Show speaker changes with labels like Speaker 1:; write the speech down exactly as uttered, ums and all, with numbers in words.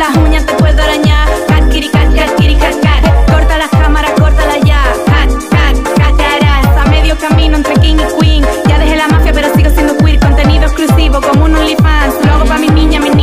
Speaker 1: las uñas te puedo arañar. Cat, kiri, cat, cat, kiri, cat, cat. Corta las cámaras, córtala ya. Cat, cat, catarás. A medio camino entre king y queen. Ya dejé la mafia pero sigo siendo queer. Contenido exclusivo como un OnlyFans. Lo hago pa' mis niñas, mis